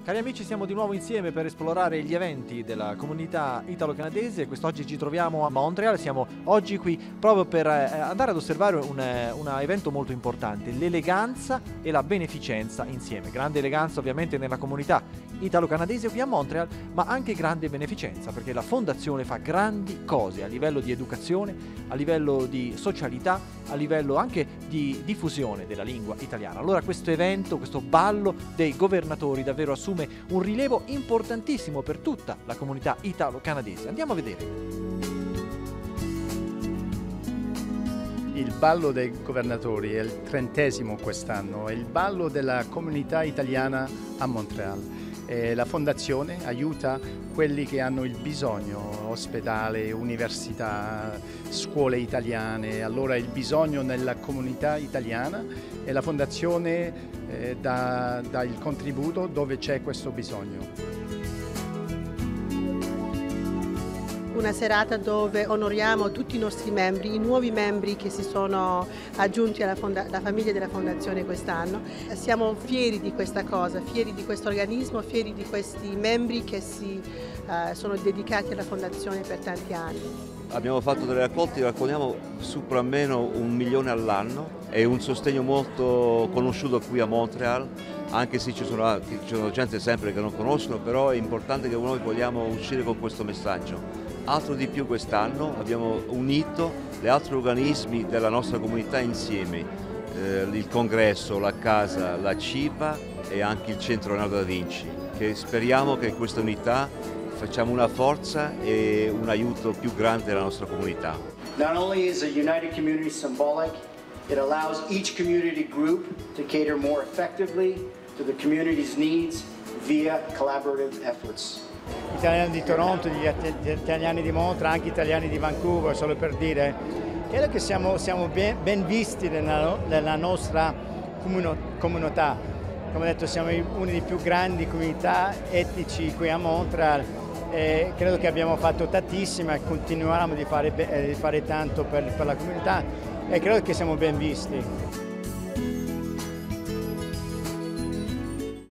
Cari amici, siamo di nuovo insieme per esplorare gli eventi della comunità italo-canadese. Quest'oggi ci troviamo a Montreal, siamo oggi qui proprio per andare ad osservare un evento molto importante, l'eleganza e la beneficenza insieme. Grande eleganza ovviamente nella comunità italo-canadese qui a Montreal, ma anche grande beneficenza perché la fondazione fa grandi cose a livello di educazione, a livello di socialità, a livello anche di diffusione della lingua italiana. Allora questo evento, questo ballo dei governatori davvero assume un rilievo importantissimo per tutta la comunità italo-canadese. Andiamo a vedere. Il ballo dei governatori è il 30° quest'anno, è il ballo della comunità italiana a Montreal. La fondazione aiuta quelli che hanno il bisogno, ospedale, università, scuole italiane. Allora il bisogno nella comunità italiana e la fondazione dà il contributo dove c'è questo bisogno. Una serata dove onoriamo tutti i nostri membri, i nuovi membri che si sono aggiunti alla famiglia della Fondazione quest'anno. Siamo fieri di questa cosa, fieri di questo organismo, fieri di questi membri che sono dedicati alla Fondazione per tanti anni. Abbiamo fatto delle raccolte, raccogliamo su per almeno 1 milione all'anno, è un sostegno molto conosciuto qui a Montreal, anche se ci sono gente sempre che non conoscono, però è importante che noi vogliamo uscire con questo messaggio. Altro di più quest'anno abbiamo unito gli altri organismi della nostra comunità insieme, il Congresso, la Casa, la CIPA e anche il Centro Leonardo da Vinci, che speriamo che questa unità facciamo una forza e un aiuto più grande alla nostra comunità. Not only is a united community symbolic, it allows each community group to cater more effectively to the community's needs via collaborative efforts. Gli italiani di Toronto, gli italiani di Montreal, anche gli italiani di Vancouver, solo per dire, credo che siamo ben visti nella nostra comunità. Come ho detto, siamo una delle più grandi comunità etnici qui a Montreal e credo che abbiamo fatto tantissimo e continuiamo di fare tanto per la comunità e credo che siamo ben visti.